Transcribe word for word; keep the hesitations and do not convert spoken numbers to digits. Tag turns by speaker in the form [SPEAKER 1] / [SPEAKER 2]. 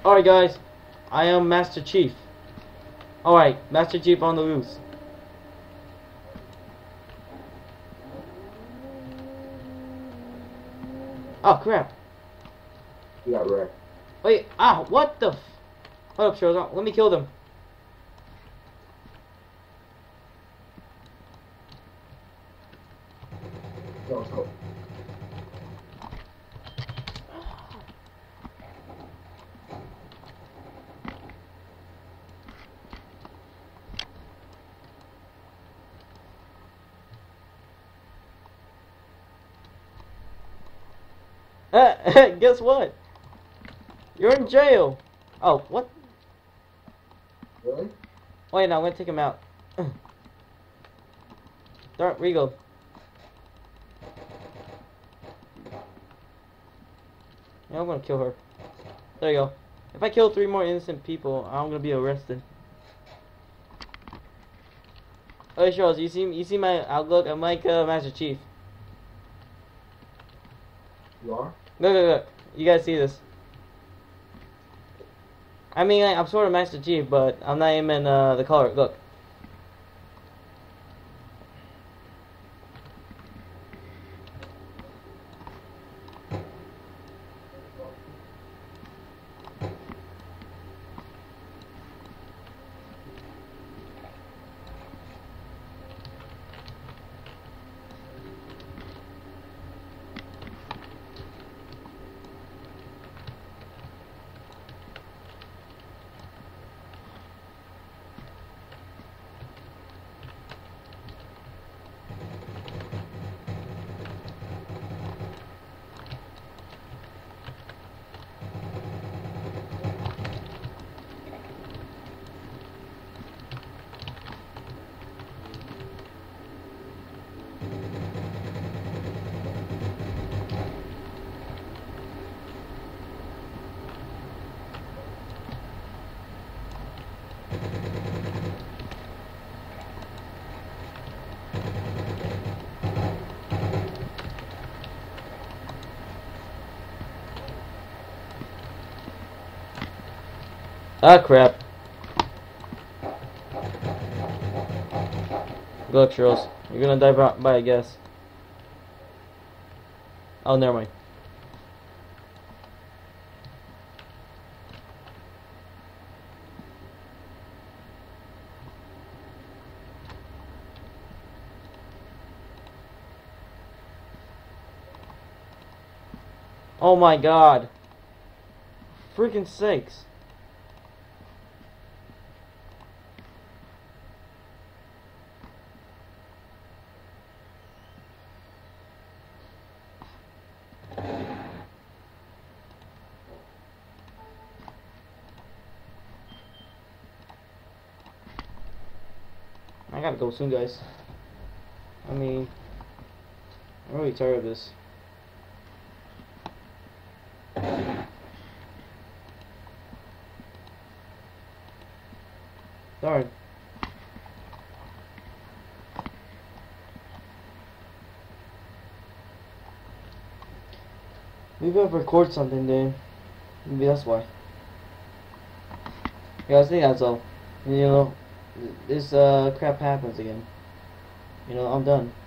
[SPEAKER 1] Alright guys, I am Master Chief. Alright, Master Chief on the loose. Oh crap.
[SPEAKER 2] You got wrecked.
[SPEAKER 1] Wait, ah, what the f- Hold up, Charles, let me kill them.
[SPEAKER 2] Go, let's go.
[SPEAKER 1] Guess what? You're in jail. Oh, what?
[SPEAKER 2] Really?
[SPEAKER 1] Wait, no, I'm gonna take him out. Dark Regal. Yeah, I'm gonna kill her. There you go. If I kill three more innocent people, I'm gonna be arrested. Okay, Charles, you see, you see my outlook? I'm like uh, Master Chief.
[SPEAKER 2] You are?
[SPEAKER 1] Look, look, look. You guys see this? I mean, like, I'm sort of Master Chief, but I'm not even uh, the color. Look. Ah, crap. Good luck, Charles. You're gonna die by, by a guess. Oh, never mind. Oh my god. Freaking sakes. I gotta go soon, guys. I mean, I'm really tired of this. Darn. Maybe I'll record something then. Maybe that's why. Yeah, I think that's all. You know, this uh crap happens again. You know, I'm done.